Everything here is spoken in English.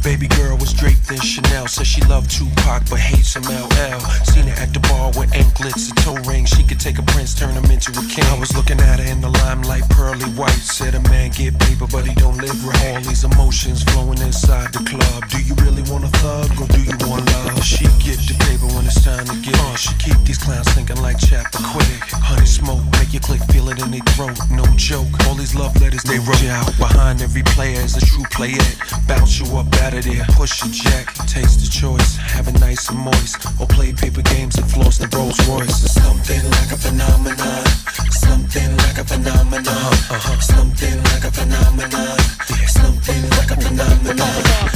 Baby girl was draped in Chanel. Said she loved Tupac but hates some LL. Seen her at the bar with anklets and toe rings. She could take a prince, turn him into a king. I was looking at her in the limelight, pearly white. Said a man get paper but he don't live right. All these emotions flowing inside the club. Do you really want a thug or do you want love? She get the paper when it's time to get it. She keep these clowns thinking like Chappaquiddick. Honey smoke, make your click feel it in their throat. No joke, all these love letters they wrote you out. Behind every player is a true player. Bounce you up out of there, push your jack. Taste the choice, have it nice and moist. Or play paper games and floss the Rolls Royce. Something like a phenomenon. Something like a phenomenon. Something like a phenomenon. Something like a phenomenon.